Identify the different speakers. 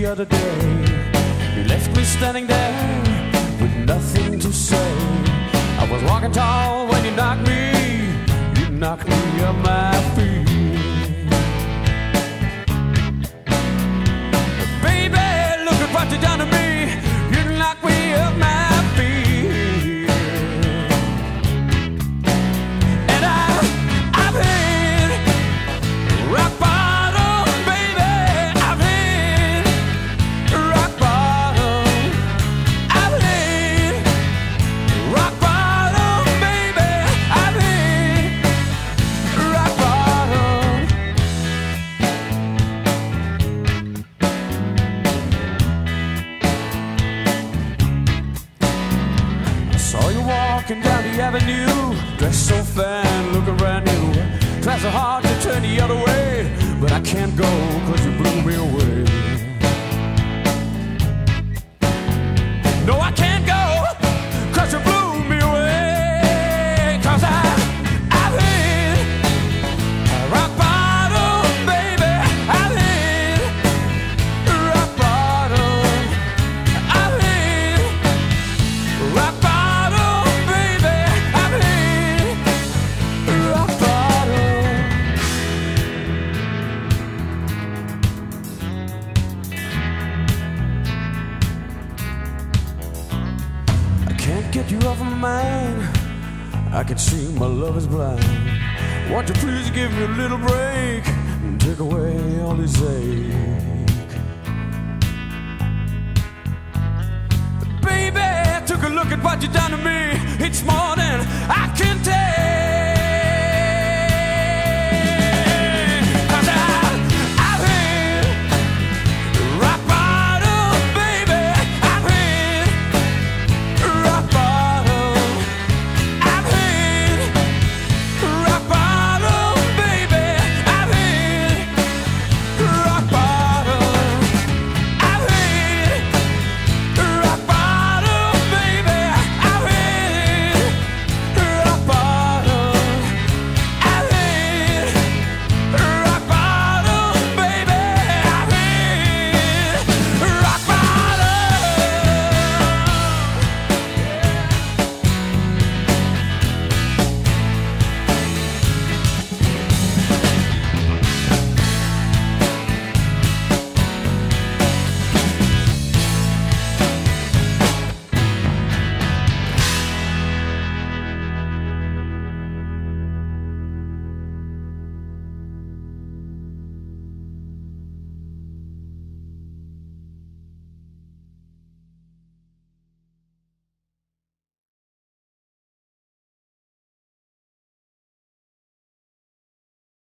Speaker 1: the other day. You left me standing there with nothing to say. I was walking tall when you knocked me off my feet. Baby, look at what you done to me. You knocked me off my feet. And I've hit rock bottom, baby. I've hit rock bottom. I've hit rock bottom, baby. I've hit rock bottom. I saw you walking down the avenue, dressed so fine, looking brand new. Tried so hard to turn the other way, but I can't go 'cause you blew me away. No, I can't go 'cause you blew me away. 'Cause I've hit rock bottom, baby. I've hit rock bottom. I've hit rock bottom, baby. I've hit rock bottom. I can't get you off my mind. I can see my love is blind. Won't you please give me a little break and take away all this ache? Baby, I took a look at what you done to me. It's more than I can tell.